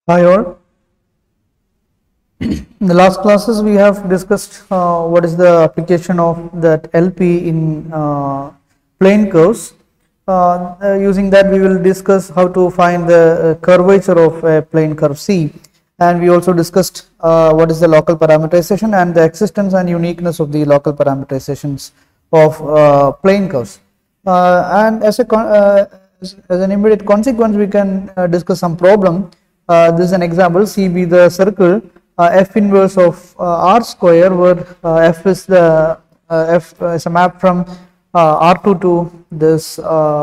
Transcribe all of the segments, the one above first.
Hi all. In the last classes we have discussed what is the application of that LP in plane curves. Using that we will discuss how to find the curvature of a plane curve C, and we also discussed what is the local parameterization and the existence and uniqueness of the local parameterizations of plane curves. And as an immediate consequence we can discuss some problem. This is an example. C be the circle f inverse of r square, where f is the f is a map from r2 to this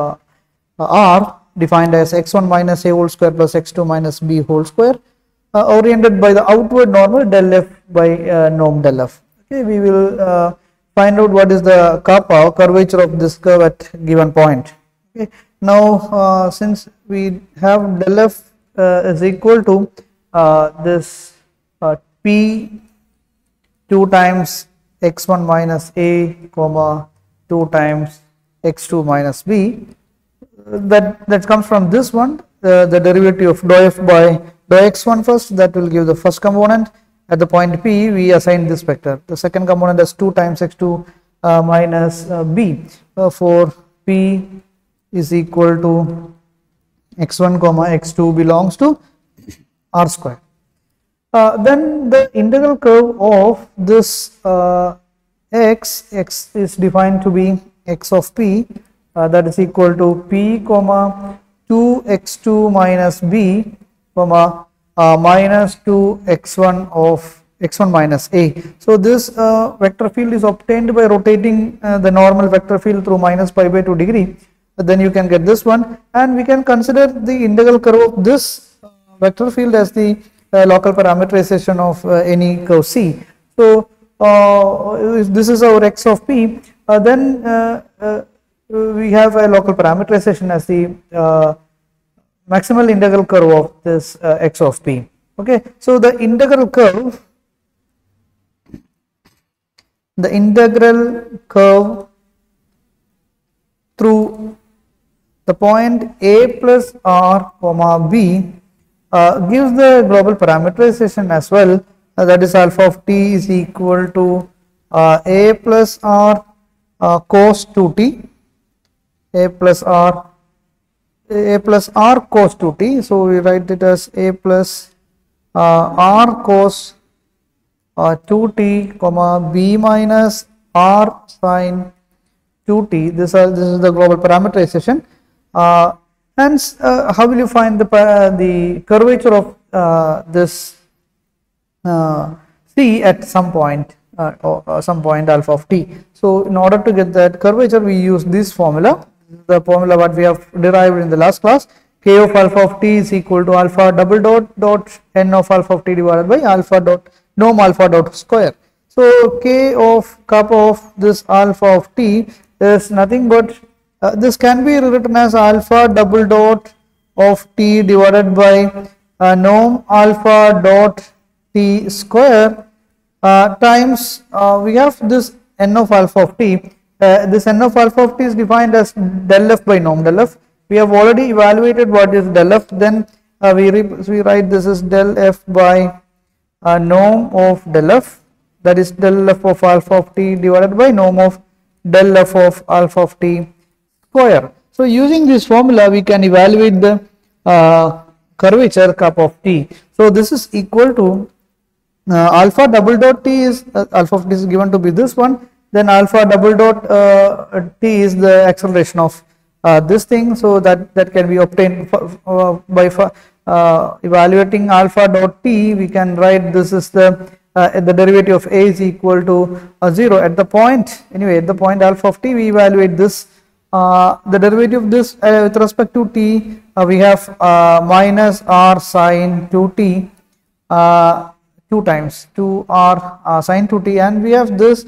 r defined as x1 minus a whole square plus x2 minus b whole square, oriented by the outward normal del f by norm del f. Okay, we will find out what is the kappa curvature of this curve at given point. Okay, now since we have del f is equal to this p 2 times x1 minus a comma 2 times x2 minus b, that comes from this one, the derivative of dou f by dou x1 first, that will give the first component. At the point p we assign this vector, the second component as 2 times x2 minus b, for p is equal to x1 comma x2 belongs to r square. Then the integral curve of this x is defined to be x of p, that is equal to p comma 2 x2 minus b comma minus 2 x1 of x1 minus a. So this vector field is obtained by rotating the normal vector field through minus pi by 2 degree. Then you can get this one, and we can consider the integral curve of this vector field as the local parameterization of any curve C. So if this is our x of p, then we have a local parameterization as the maximal integral curve of this x of p. Okay, so the integral curve through the point a plus r comma b gives the global parameterization as well, that is alpha of t is equal to a plus r cos 2t, a plus r cos 2t. So we write it as a plus r cos 2t comma b minus r sin 2t. This is the global parameterization. Hence, how will you find the curvature of this C at some point alpha of t? So in order to get that curvature, we use this formula, the formula what we have derived in the last class. K of alpha of t is equal to alpha double dot n of alpha of t divided by alpha dot norm alpha dot square. So K of kappa of this alpha of t is nothing but this can be written as alpha double dot of t divided by norm alpha dot t square times we have this n of alpha of t. This n of alpha of t is defined as del f by norm del f. We have already evaluated what is del f. Then we write this is del f by norm of del f, that is del f of alpha of t divided by norm of del f of alpha of t square. So using this formula we can evaluate the curvature kappa of t. So this is equal to alpha double dot t is alpha of t is given to be this one, then alpha double dot t is the acceleration of this thing. So that can be obtained by evaluating alpha dot t. We can write this is the derivative of a is equal to 0 at the point. Anyway, at the point alpha of t, we evaluate this. The derivative of this with respect to t, we have minus r sin 2t 2 times 2r sin 2t, and we have this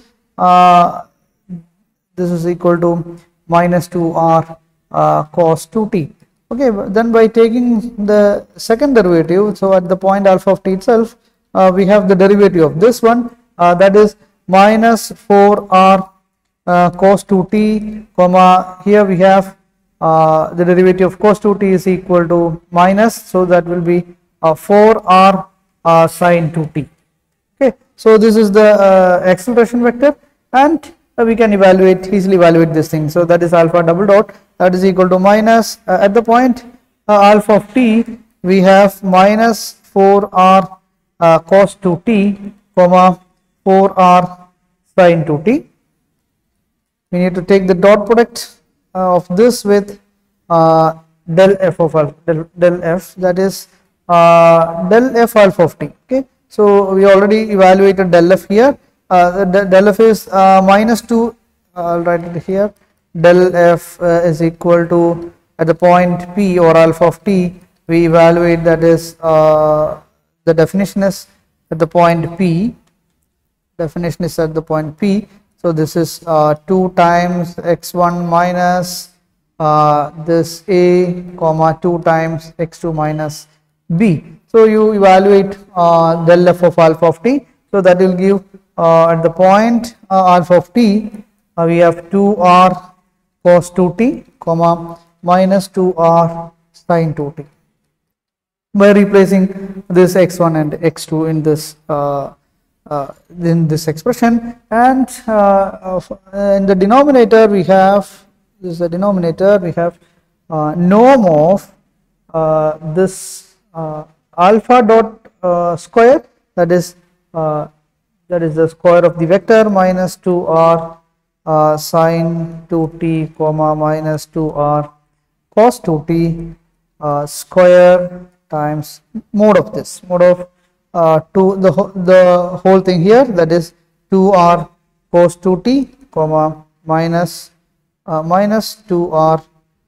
this is equal to minus 2r cos 2t. Okay, then by taking the second derivative, so at the point alpha of t itself, we have the derivative of this one, that is minus 4r cos 2t comma, here we have the derivative of cos 2t is equal to minus, so that will be 4r sine 2t. Okay, so this is the acceleration vector, and we can easily evaluate this thing. So that is alpha double dot, that is equal to minus at the point alpha of t, we have minus 4r cos 2t comma 4r sine 2t. We need to take the dot product of this with del f of alpha, del f, that is del f alpha of t. Okay, so we already evaluated del f here. Del f is minus 2. I'll write it here. Del f is equal to, at the point p or alpha of t, we evaluate, that is the definition is at the point p. Definition is at the point p. So this is 2 times x1 minus this a comma 2 times x2 minus b. So you evaluate del f of alpha of t. So that will give at the point alpha of t, we have 2r cos 2t comma minus 2r sine 2t, by replacing this x1 and x2 in this expression. And in the denominator we have, this is the denominator, we have norm of this alpha dot square, that is the square of the vector, minus 2r sine 2t comma minus 2r cos 2t square times mode of this, mode of the whole thing here, that is 2r cos 2t comma minus 2r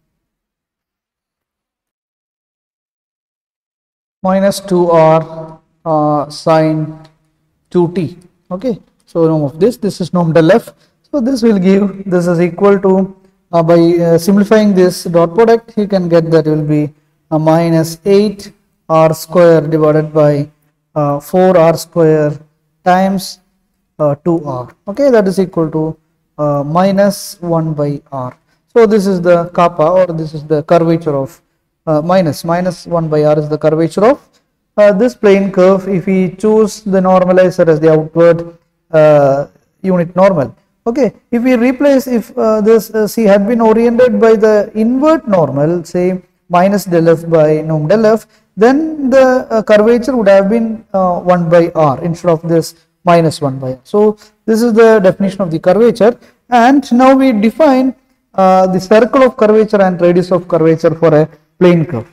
sine 2t. Okay, so norm of this is norm del f. So this will give, this is equal to, by simplifying this dot product, you can get that will be minus 8r square divided by 4r square times 2r. Okay, that is equal to minus 1 by r. So this is the kappa, or this is the curvature of minus 1 by r is the curvature of this plane curve if we choose the normalizer as the outward unit normal. Okay, if we replace, if this C had been oriented by the invert normal, say minus del f by norm del f, then the curvature would have been 1 by r instead of this minus 1 by r. So this is the definition of the curvature, and now we define the circle of curvature and radius of curvature for a plane curve.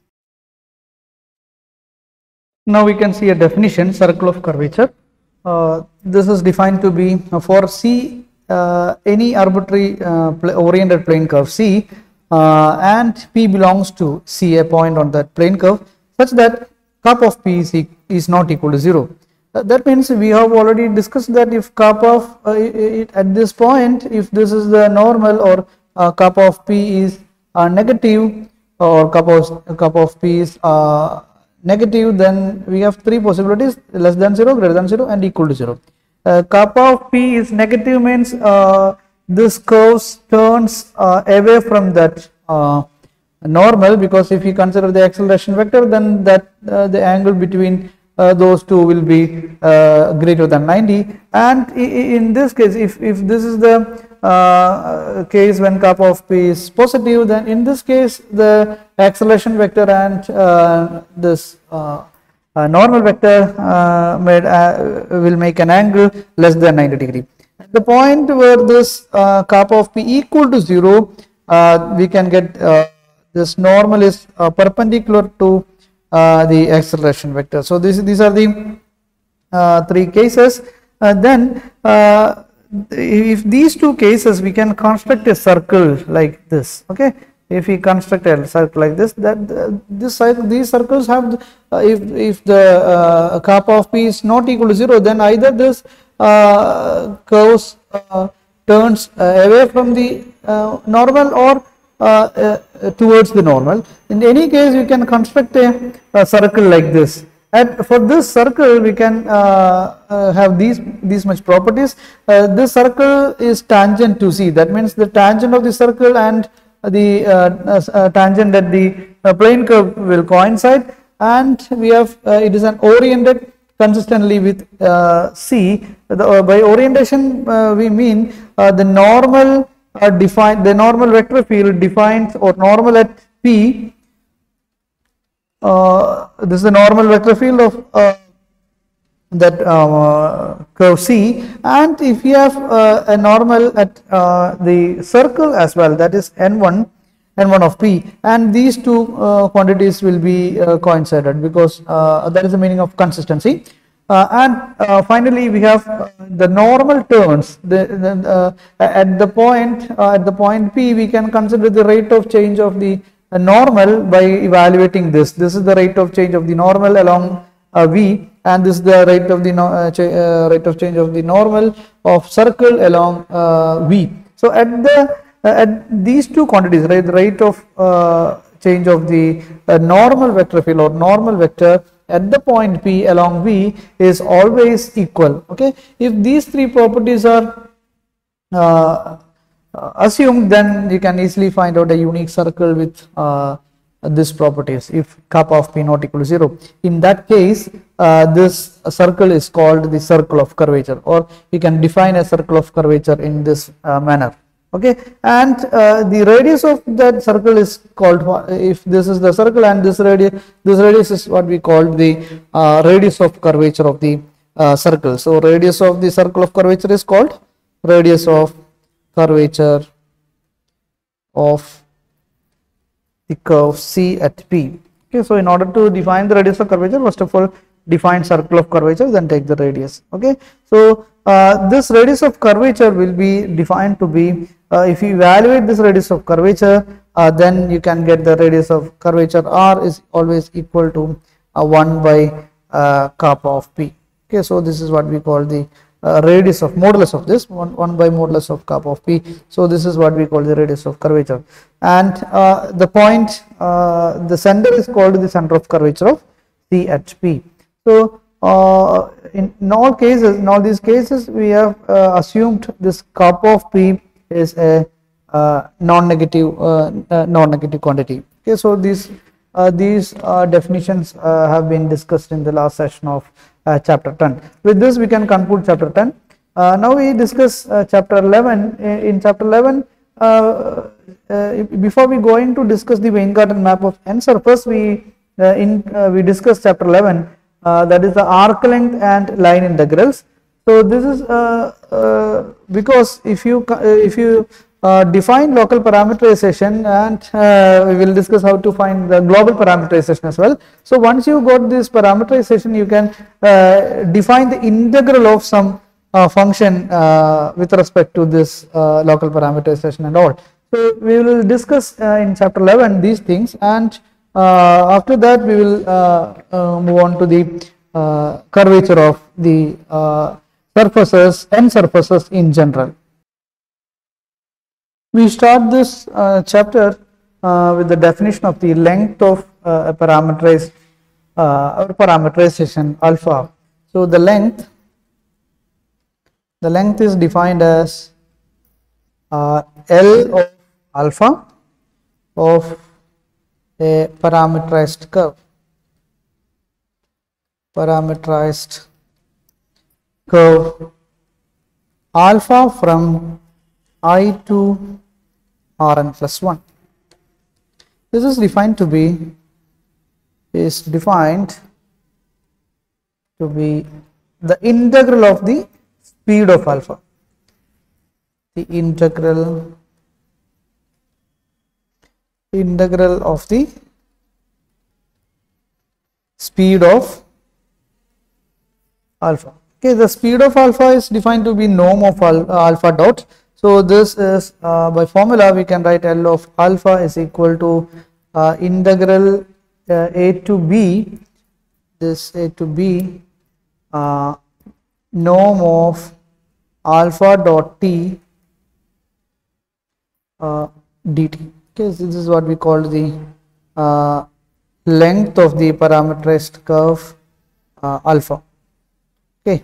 Now we can see a definition, circle of curvature. This is defined to be for C, any arbitrary oriented plane curve C, and P belongs to C, a point on that plane curve, such that kappa of P is not equal to 0. That means we have already discussed that if kappa of at this point, if this is the normal, or kappa of P is negative, or kappa of P is negative, then we have three possibilities: less than 0, greater than 0, and equal to 0. Kappa of P is negative means this curve turns away from that normal, because if you consider the acceleration vector, then that the angle between those two will be greater than 90. And in this case, if this is the case when kappa of P is positive, then in this case the acceleration vector and this normal vector will make an angle less than 90 degree. At the point where this kappa of P equal to 0, we can get this normal is perpendicular to the acceleration vector. So these are the three cases. Then if these two cases, we can construct a circle like this. Okay, if we construct a circle like this, that these circles have if the kappa of P is not equal to 0, then either this curves turns away from the normal or towards the normal. In any case, you can construct a circle like this, and for this circle we can have these much properties. This circle is tangent to C, that means the tangent of the circle and the tangent at the plane curve will coincide. and we have it is an oriented consistently with C. By orientation we mean the normal the normal vector field defines or normal at P. This is the normal vector field of that curve C, and if you have a normal at the circle as well, that is n1 of P, and these two quantities will be coincided, because that is the meaning of consistency. And finally we have the normal turns. At the point P, we can consider the rate of change of the normal by evaluating this. This is the rate of change of the normal along V, and this is the rate of the rate of change of the normal of circle along V. So at these two quantities, right, the rate of change of the normal vector field or normal vector at the point P along V is always equal. Okay, if these three properties are assumed, then you can easily find out a unique circle with these properties if kappa of P not equal to 0. In that case, this circle is called the circle of curvature, or you can define a circle of curvature in this manner. Okay, and the radius of that circle is called, if this is the circle and this radius is what we call the radius of curvature of the circle. So radius of the circle of curvature is called radius of curvature of the curve C at P. Okay, so in order to define the radius of curvature, first of all define circle of curvature, then take the radius. Okay, so this radius of curvature will be defined to be, if you evaluate this radius of curvature, then you can get the radius of curvature R is always equal to 1 by kappa of P. Okay, so this is what we call the radius of modulus of this 1 by modulus of kappa of P. So this is what we call the radius of curvature, and the point, the center is called the center of curvature of C at P. So in all cases, in all these cases, we have assumed this kappa of P is a non-negative quantity. Okay, so these definitions have been discussed in the last session of chapter 10. With this, we can conclude chapter 10. Now we discuss chapter 11. In chapter 11, before we going to discuss the Weingarten map of n surface, we discuss chapter 11, that is the arc length and line integrals. So this is because if you define local parameterization, and we will discuss how to find the global parameterization as well. So once you got this parameterization, you can define the integral of some function with respect to this local parameterization and all. So we will discuss in chapter 11 these things, and after that we will move on to the curvature of the surfaces and surfaces in general. We start this chapter with the definition of the length of a parameterized parameterization alpha. So the length is defined as L of alpha of a parameterized curve. Alpha from I to Rn plus 1. This is defined to be the integral of the speed of alpha. The integral of the speed of alpha. Okay, the speed of alpha is defined to be norm of alpha dot. So this is by formula we can write L of alpha is equal to integral a to b, this a to b norm of alpha dot t dt. Okay, so this is what we call the length of the parameterized curve alpha. Okay.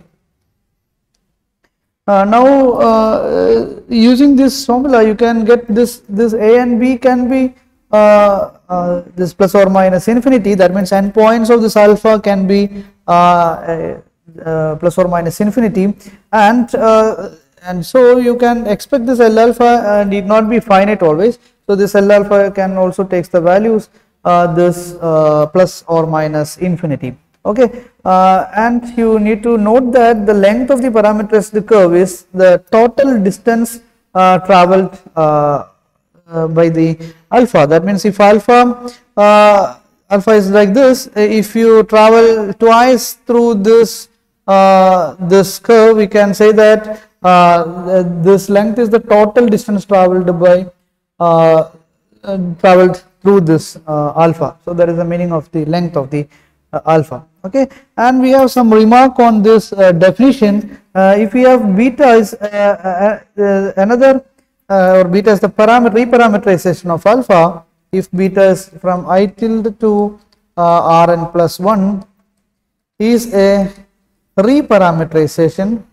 Now using this formula, you can get this a and b can be this plus or minus infinity, that means endpoints of this alpha can be plus or minus infinity, and so you can expect this L alpha need not be finite always. So this L alpha can also takes the values this plus or minus infinity. Okay, and you need to note that the length of the parameterized curve is the total distance traveled by the alpha. That means if alpha is like this, if you travel twice through this this curve, we can say that this length is the total distance traveled by traveled through this alpha. So that is the meaning of the length of the alpha. Okay, and we have some remark on this definition. If we have beta is another or beta is the reparameterization of alpha. If beta is from I tilde to Rn plus 1 is a reparameterization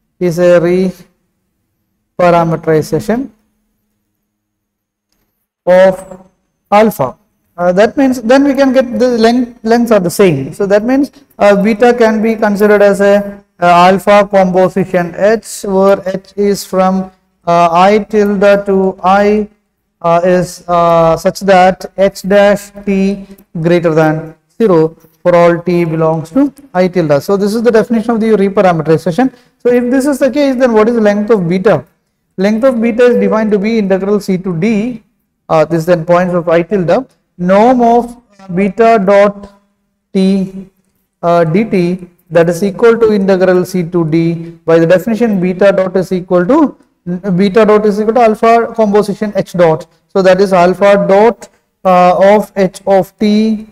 of alpha. That means then we can get the lengths are the same. So that means beta can be considered as a alpha composition H, where H is from I tilde to I is such that H dash t greater than 0 for all t belongs to I tilde. So this is the definition of the reparameterization. So if this is the case, then what is the length of beta? Length of beta is defined to be integral c to d, this is then points of I tilde, norm of beta dot t dt, that is equal to integral c to d. By the definition, beta dot is equal to alpha composition h dot. So that is alpha dot of h of t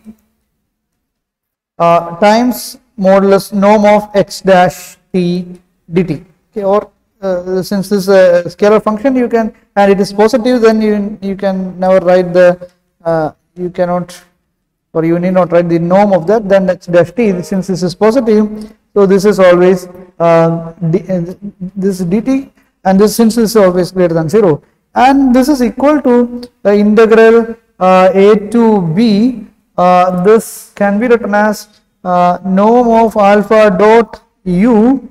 times modulus norm of h dash t dt. Okay, or since this is a scalar function, you can, and it is positive, then you can never write the you cannot, or you need not write the norm of that, then h dash t, since this is positive, so this is always this dt, and this, since this is always greater than 0, and this is equal to the integral a to b. This can be written as norm of alpha dot u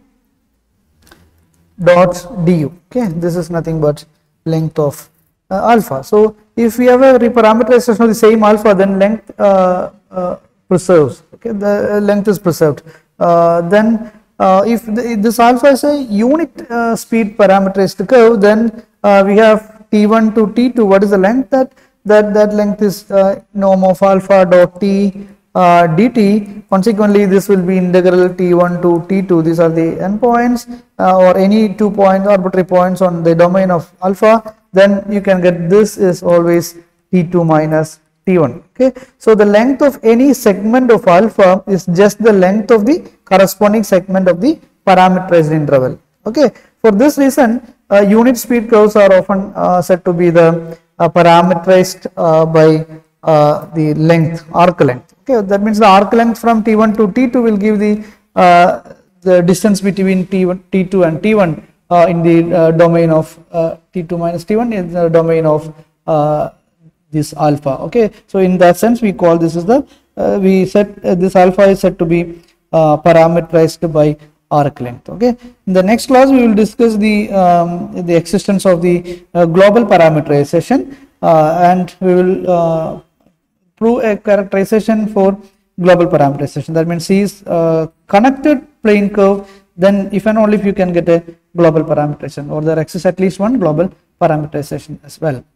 dot du. Okay, this is nothing but length of alpha. So if we have a reparameterization of the same alpha, then length preserves. Okay, the length is preserved. Then if this alpha is a unit speed parameterized curve, then we have t1 to t2. What is the length? That length is norm of alpha dot t dt. Consequently, this will be integral t1 to t2. These are the endpoints or any 2 points, arbitrary points on the domain of alpha. Then you can get this is always t2 minus t1. Okay, so the length of any segment of alpha is just the length of the corresponding segment of the parameterized interval. Okay, for this reason, unit speed curves are often said to be the parameterized by the length, arc length. Okay, that means the arc length from t1 to t2 will give the distance between t2 and t1 in the domain of t2 minus t1 in the domain of this alpha. Okay, so in that sense, we call this is the we said this alpha is said to be parameterized by arc length. Okay, in the next class we will discuss the existence of the global parameterization, and we will prove a characterization for global parameterization. That means C is connected plane curve, then if and only if you can get a global parameterization, or there exists at least one global parameterization as well.